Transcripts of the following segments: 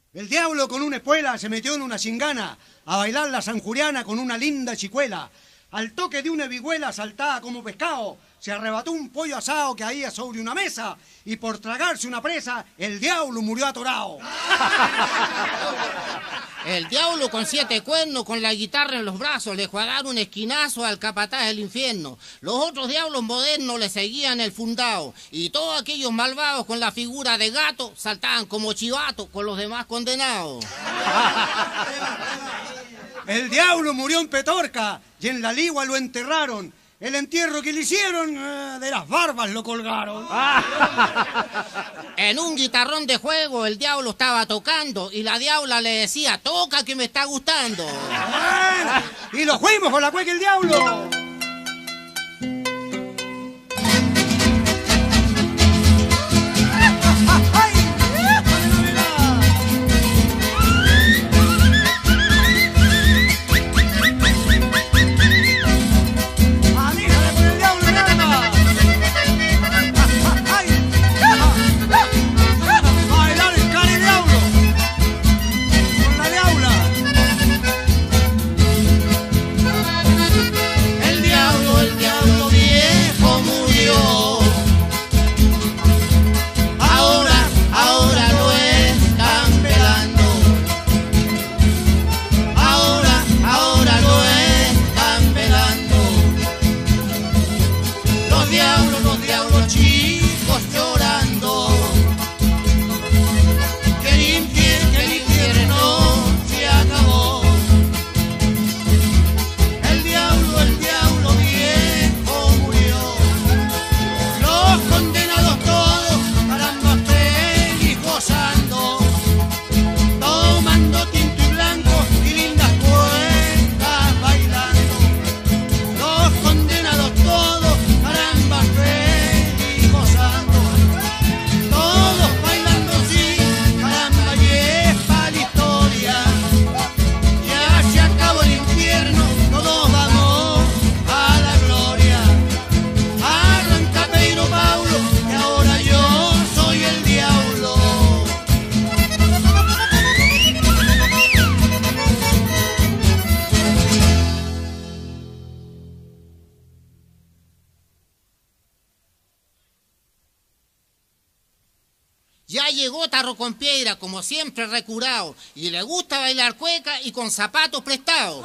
El diablo con una espuela se metió en una chingana a bailar la sanjuriana con una linda chicuela. Al toque de una vihuela saltada como pescado, se arrebató un pollo asado que había sobre una mesa y por tragarse una presa, el diablo murió atorado. El diablo con 7 cuernos, con la guitarra en los brazos, le fue a dar un esquinazo al capataz del infierno. Los otros diablos modernos le seguían el fundado y todos aquellos malvados con la figura de gato saltaban como chivatos con los demás condenados. El diablo murió en Petorca y en la ligua lo enterraron. El entierro que le hicieron, de las barbas lo colgaron. En un guitarrón de juego el diablo estaba tocando y la diabla le decía, toca que me está gustando. Y lo fuimos con la cueca el diablo. Ya llegó Tarro con Piedra, como siempre recurado, y le gusta bailar cueca y con zapatos prestados.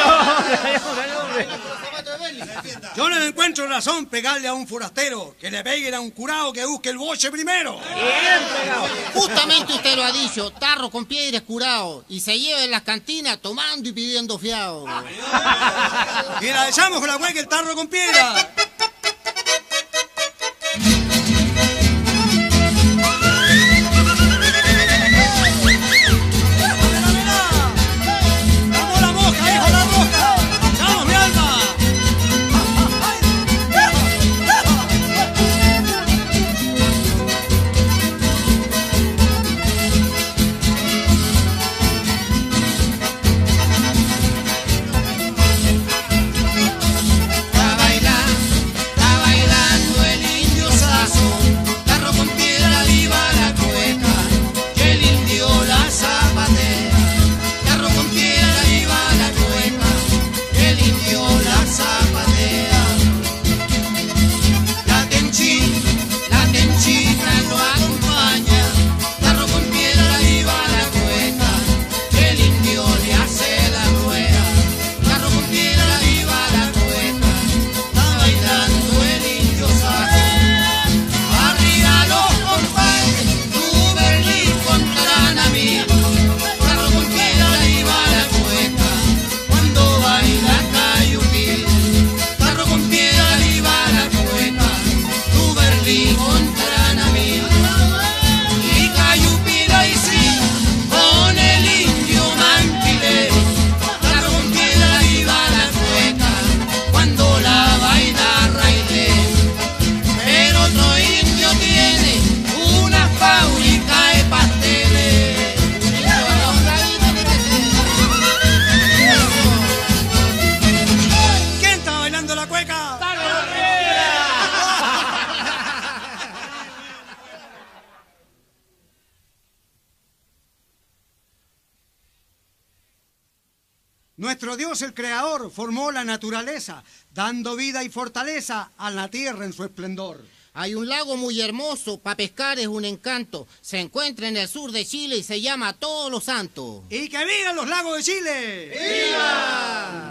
Yo no le encuentro razón pegarle a un forastero, que le peguen a un curado que busque el boche primero. Bien pegado. Justamente usted lo ha dicho, Tarro con Piedra es curado, y se lleva en las cantinas tomando y pidiendo fiado. Y la dejamos con la cueca el Tarro con Piedra. Nuestro Dios, el Creador, formó la naturaleza, dando vida y fortaleza a la tierra en su esplendor. Hay un lago muy hermoso, para pescar es un encanto. Se encuentra en el sur de Chile y se llama Todos los Santos. ¡Y que vivan los lagos de Chile! ¡Viva!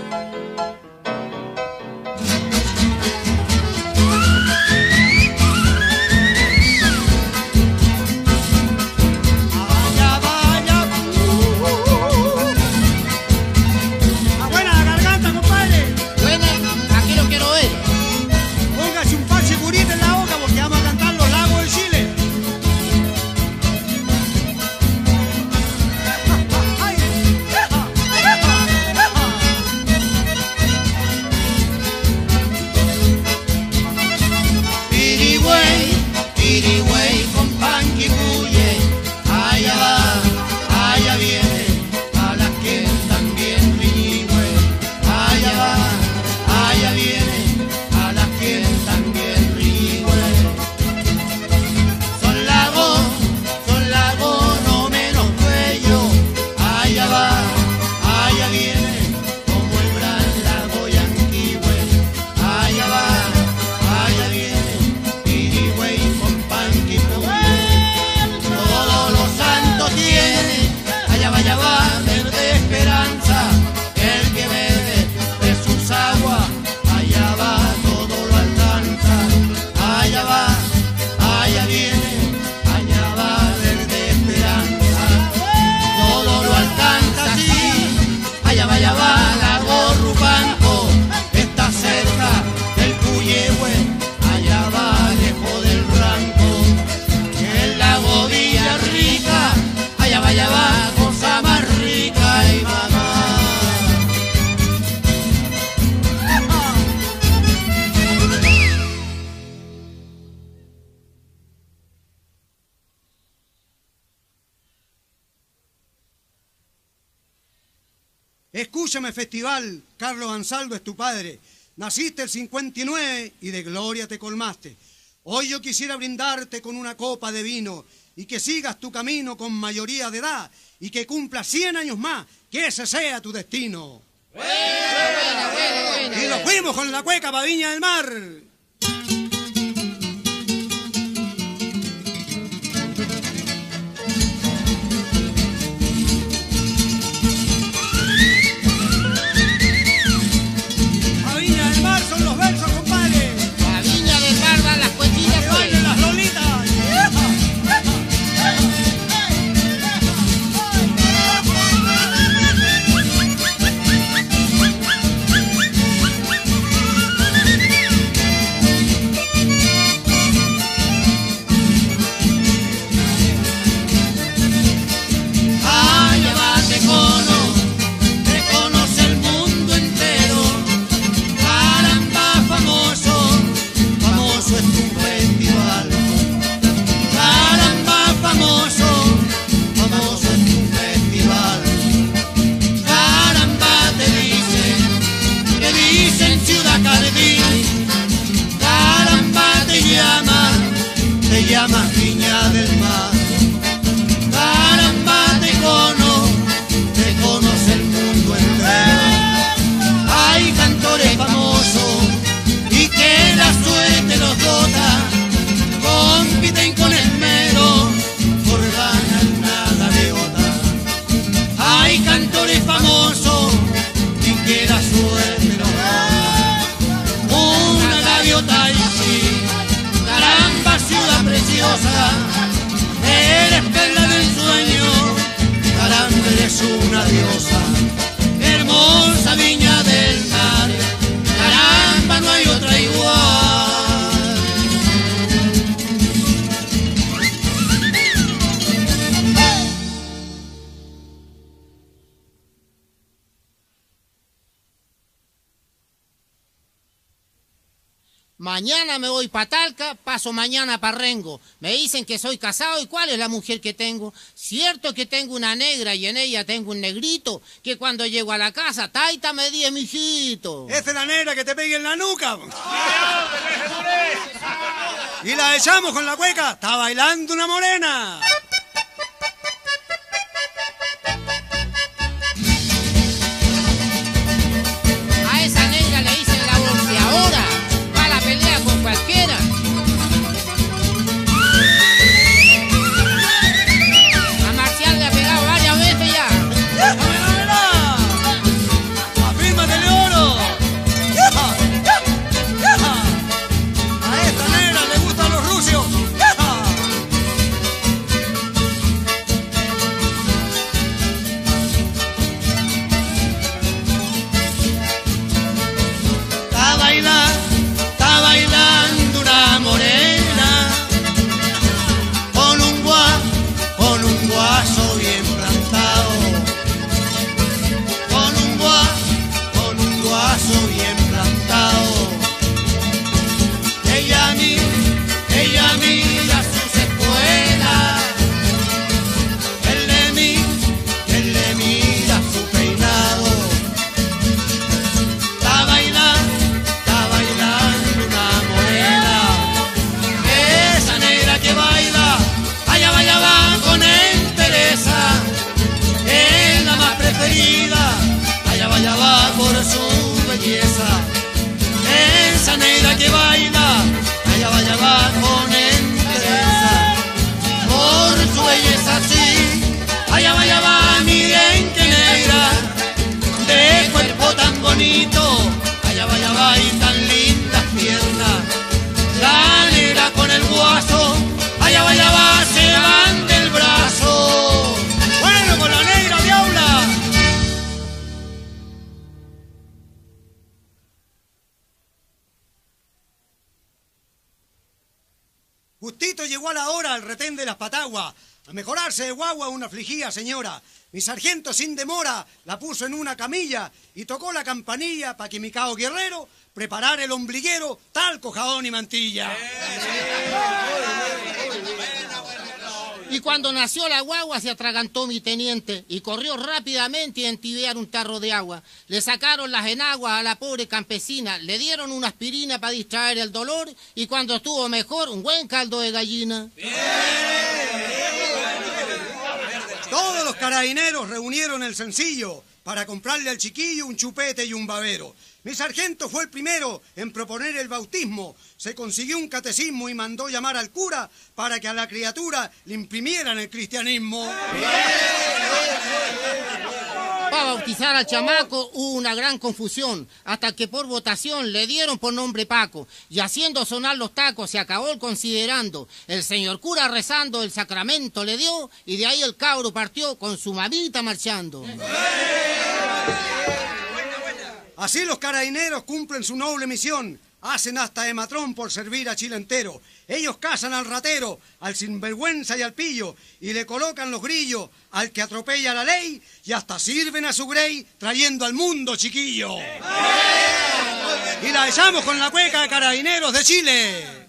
Escúchame, festival, Carlos Ansaldo es tu padre. Naciste el 59 y de gloria te colmaste. Hoy yo quisiera brindarte con una copa de vino y que sigas tu camino con mayoría de edad y que cumplas 100 años más, que ese sea tu destino. Buena. Y nos fuimos con la cueca pa' Viña del Mar. llamas Viña del Mar. Caramba, te conoce el mundo entero. Hay cantores famosos y que la suerte los dota, compiten con esmero por ganar una gaviota. Hay cantores famosos y que la suerte los dota, una gaviota y sí. Caramba, ciudad preciosa, eres perla del sueño. Caramba, eres una diosa, hermosa Viña del Mar. Caramba, no hay otra igual. Mañana me voy pa' Talca, paso mañana pa' Rengo. Me dicen que soy casado y cuál es la mujer que tengo. Cierto que tengo una negra y en ella tengo un negrito, que cuando llego a la casa, taita me di mijito. Esa es la negra que te pegue en la nuca. Y la echamos con la cueca, está bailando una morena. sueñes así. Allá va, miren que negra, de cuerpo tan bonito. Allá va y tan lindas piernas. La negra con el guaso, allá va, se van del brazo. Bueno, con la negra diabla. Justito llegó a la hora al retén de las Pataguas, a mejorarse de guagua una afligida señora. Mi sargento sin demora la puso en una camilla y tocó la campanilla para que mi cao guerrero preparara el ombliguero, talco, jabón y mantilla. Y cuando nació la guagua se atragantó mi teniente y corrió rápidamente a entibiar un tarro de agua. Le sacaron las enaguas a la pobre campesina, le dieron una aspirina para distraer el dolor y cuando estuvo mejor, un buen caldo de gallina. Todos los carabineros reunieron el sencillo para comprarle al chiquillo un chupete y un babero. Mi sargento fue el primero en proponer el bautismo. Se consiguió un catecismo y mandó llamar al cura para que a la criatura le imprimieran el cristianismo. Para bautizar al chamaco hubo una gran confusión, hasta que por votación le dieron por nombre Paco, y haciendo sonar los tacos se acabó el considerando. El señor cura rezando el sacramento le dio, y de ahí el cabro partió con su mamita marchando. Así los carabineros cumplen su noble misión. Hacen hasta de matrón por servir a Chile entero. Ellos cazan al ratero, al sinvergüenza y al pillo, y le colocan los grillos al que atropella la ley, y hasta sirven a su grey trayendo al mundo chiquillo. Y la echamos con la cueca de Carabineros de Chile.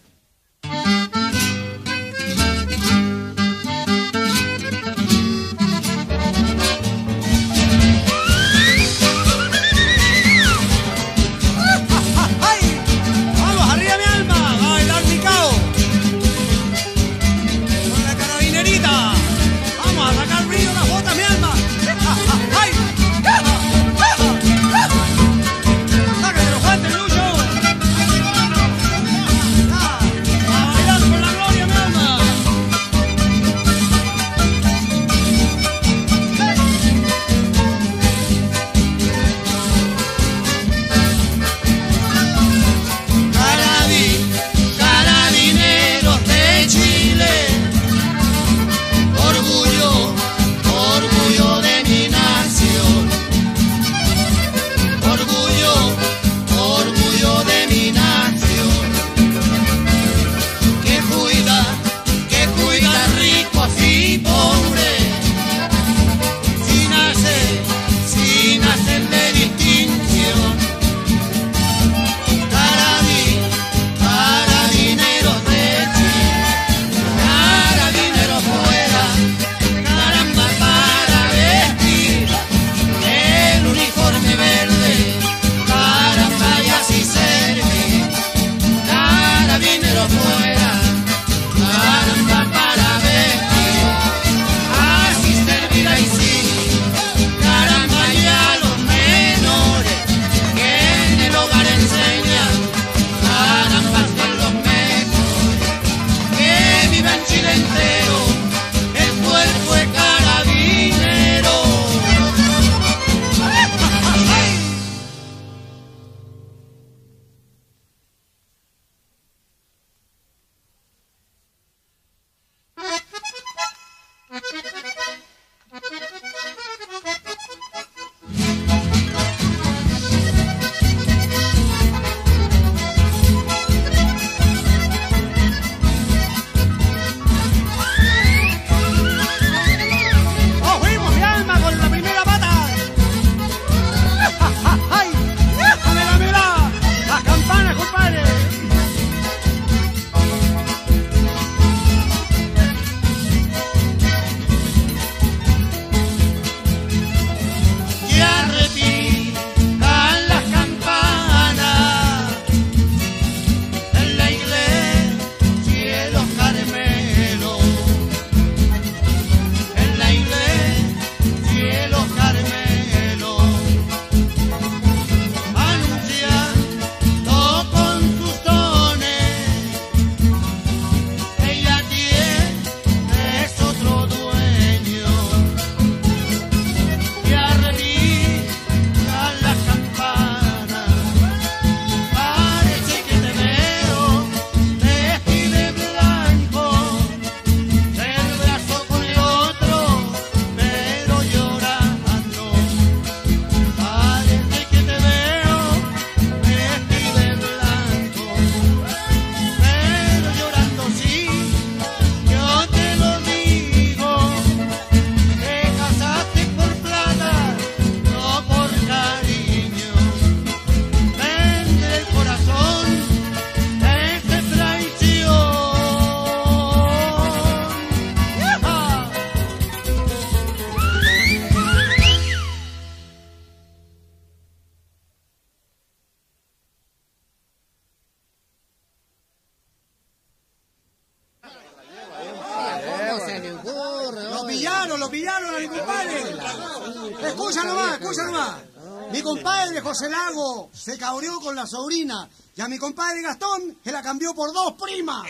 Lo pillaron a mi compadre. Escucha nomás. Mi compadre José Lago se cabreó con la sobrina y a mi compadre Gastón se la cambió por 2 primas.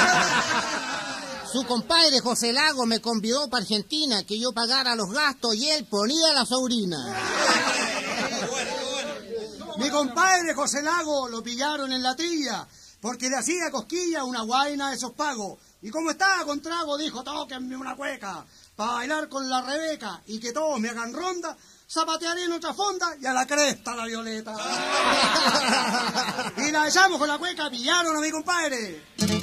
Su compadre José Lago me convidó para Argentina que yo pagara los gastos y él ponía a la sobrina. Mi compadre José Lago lo pillaron en la trilla porque le hacía cosquilla una guaina de esos pagos. Y como estaba con trago, dijo, tóquenme una cueca para bailar con la Rebeca y que todos me hagan ronda, zapatearé en otra fonda y a la cresta la Violeta. Y la echamos con la cueca, pillaron a mi compadre.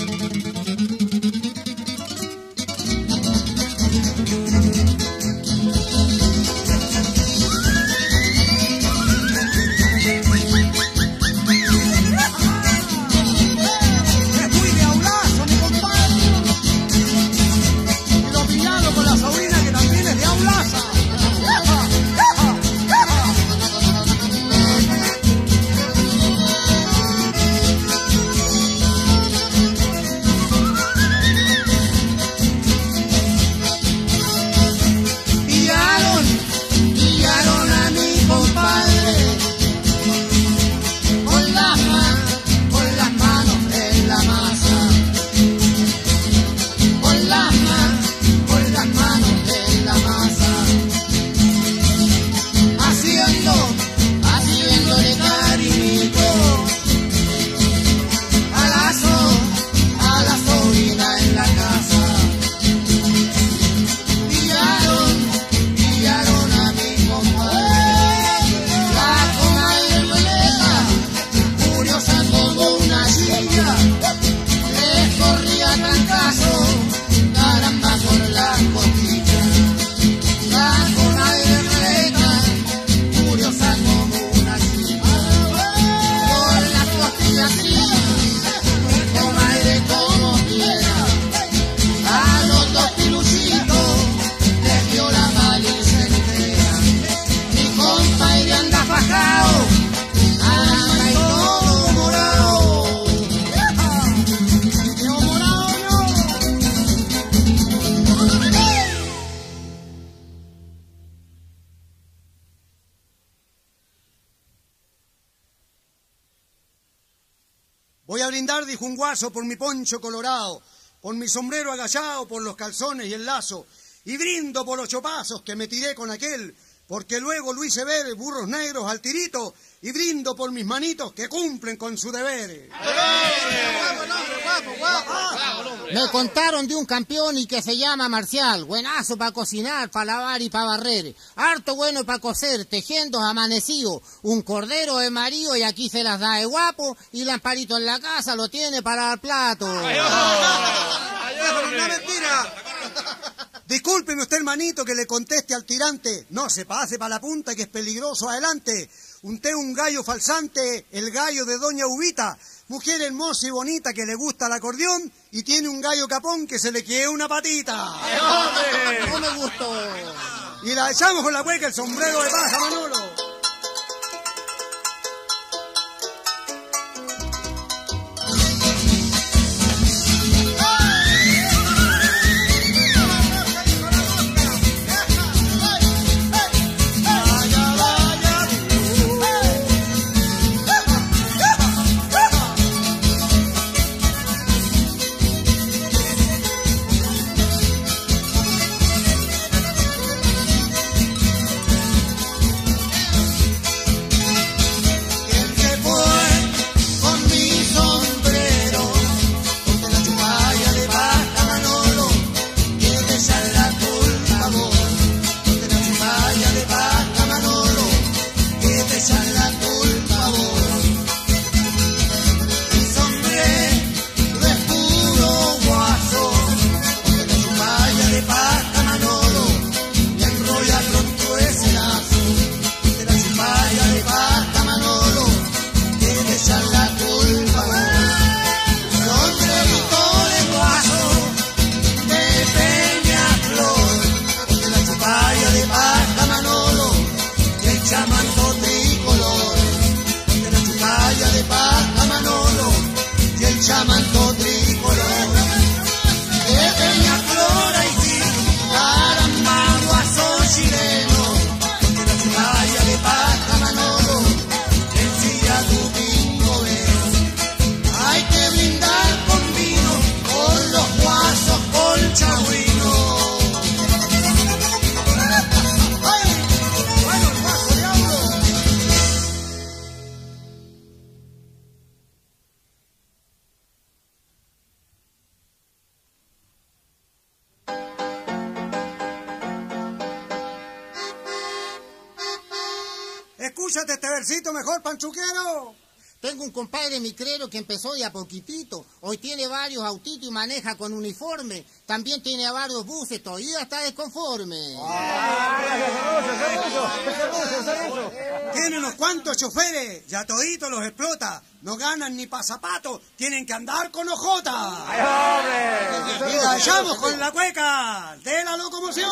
Voy a brindar, dijo un guaso, por mi poncho colorado, por mi sombrero agachado, por los calzones y el lazo, y brindo por los chopazos que me tiré con aquel, porque luego lo hice ver burros negros al tirito, y brindo por mis manitos que cumplen con su deber. Me contaron de un campeón y que se llama Marcial, buenazo para cocinar, para lavar y para barrer, harto bueno para coser, tejiendo amanecido, un cordero de marido y aquí se las da de guapo, y Lamparito en la casa lo tiene para el plato. ¡Una mentira! Discúlpeme usted, hermanito, que le conteste al tirante. No se pase para la punta, que es peligroso adelante. Unté un gallo falsante, el gallo de doña Ubita, mujer hermosa y bonita que le gusta el acordeón y tiene un gallo capón que se le quede una patita. No me gustó. Y la echamos con la cueca, el sombrero de paja, Manolo. escúchate este versito mejor, panchuquero. Tengo un compadre micrero que empezó de a poquitito. Hoy tiene varios autitos y maneja con uniforme. También tiene a varios buses, todavía está desconforme. Tiene unos cuantos choferes, ya toditos los explota. No ganan ni pa' zapatos, tienen que andar con ojota. Y la echamos con la cueca de la locomoción.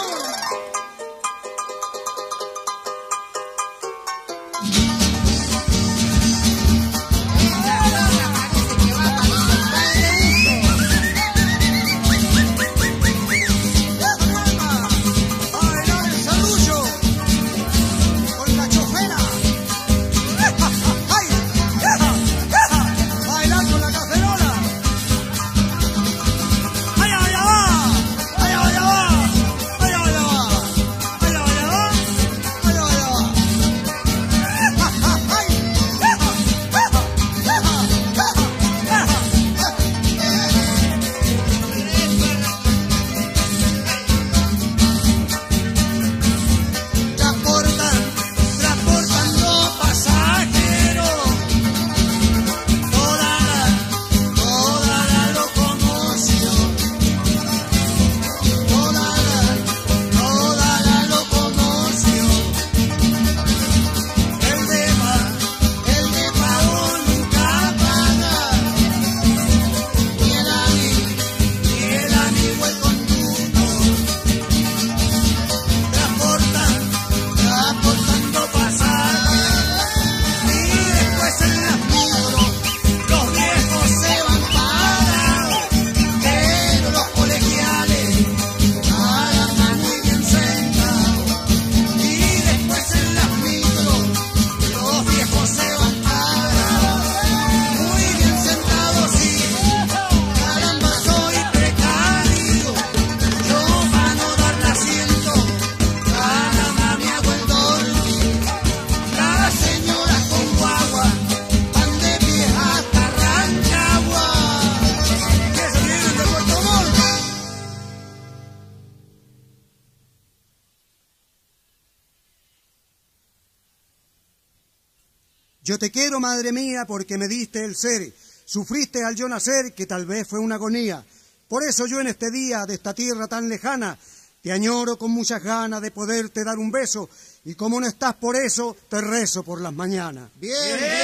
Yo te quiero, madre mía, porque me diste el ser. Sufriste al yo nacer, que tal vez fue una agonía. Por eso yo en este día de esta tierra tan lejana, te añoro con muchas ganas de poderte dar un beso. Y como no estás por eso, te rezo por las mañanas. Bien,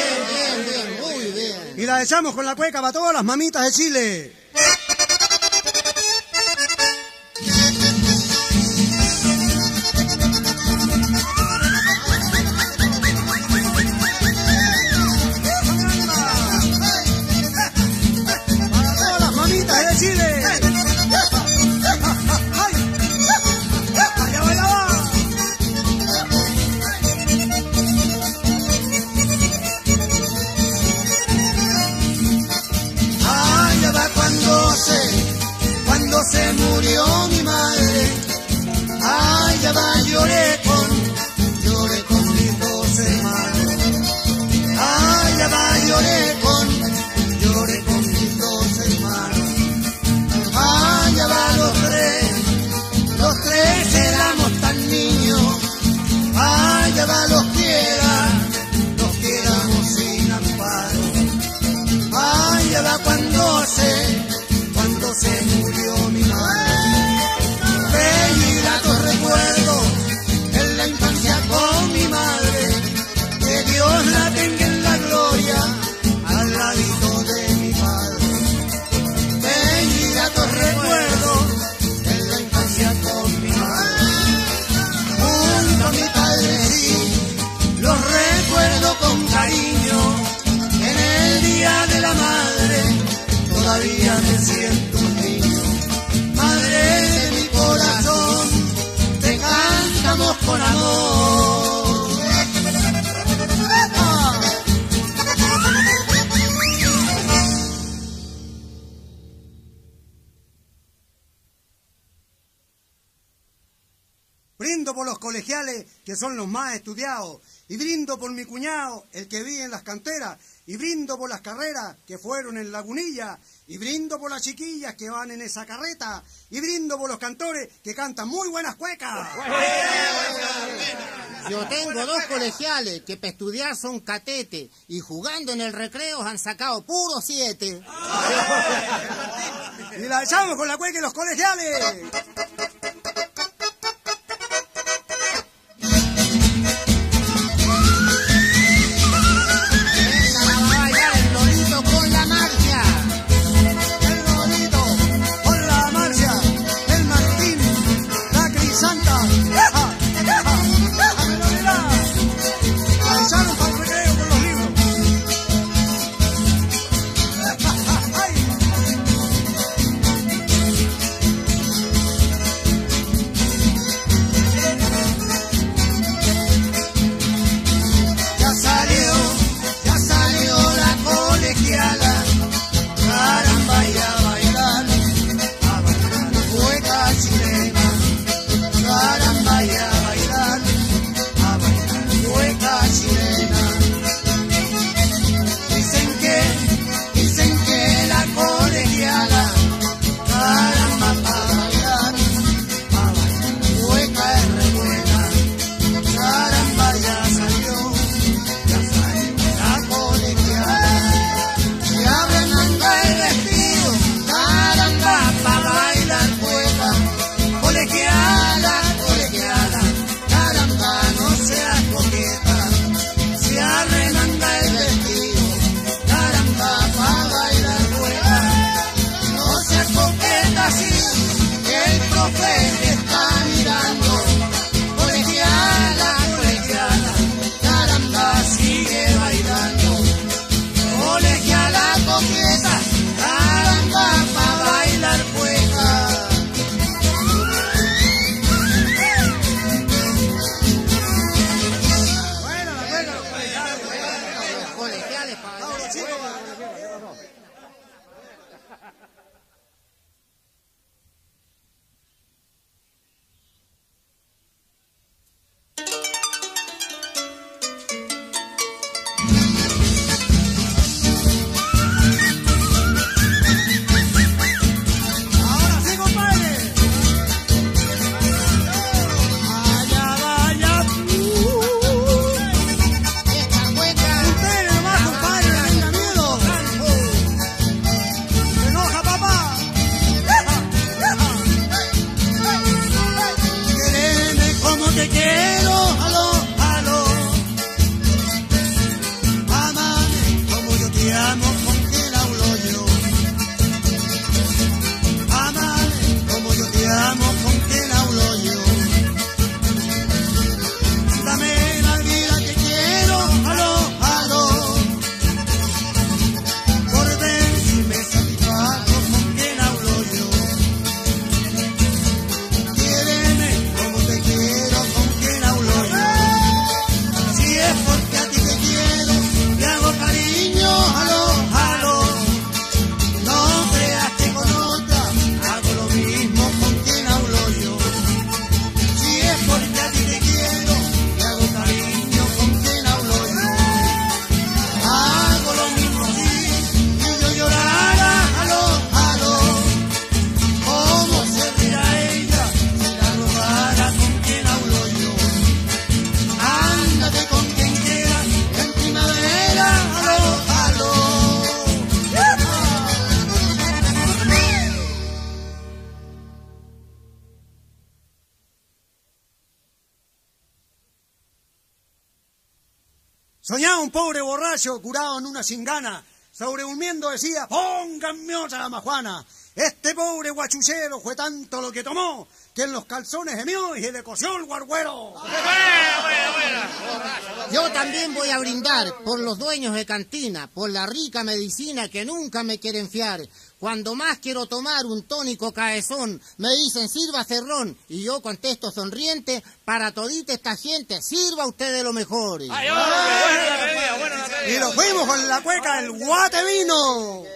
muy bien. Y la echamos con la cueca para todas las mamitas de Chile. Se murió mi madre, ay, ya va, lloré con mis dos hermanos, ay, ya va, lloré con mis dos hermanos, ay, ya va, los tres éramos tan niños, ay, ya va, los quedamos sin amparo, ay, ya va, cuando se murió mi madre. Bello y gratos recuerdos en la infancia con mi madre, que Dios la tenga en la gloria al ladito de mi padre. Bello y gratos recuerdos en la infancia con mi madre, junto a mi padre sí, los recuerdo con cariño. En el día de la madre todavía me siento un niño. Madre de mi corazón, te cantamos con amor. Brindo por los colegiales, que son los más estudiados, y brindo por mi cuñado, el que vive en las canteras, y brindo por las carreras que fueron en Lagunilla, y brindo por las chiquillas que van en esa carreta, y brindo por los cantores que cantan muy buenas cuecas. Yo tengo 2 colegiales que para estudiar son catetes y jugando en el recreo han sacado puro 7. Y la echamos con la cueca y los colegiales. Soñaba un pobre borracho curado en una cingana. Sobrehumiendo decía, pónganme otra la majuana. Este pobre guachuchero fue tanto lo que tomó, que en los calzones gemió y se le cosió el guarguero. Yo también voy a brindar por los dueños de cantina, por la rica medicina que nunca me quieren fiar. Cuando más quiero tomar un tónico cabezón, me dicen sirva cerrón, y yo contesto sonriente, para todita esta gente, sirva usted de lo mejor. Y lo fuimos con la cueca del guate vino.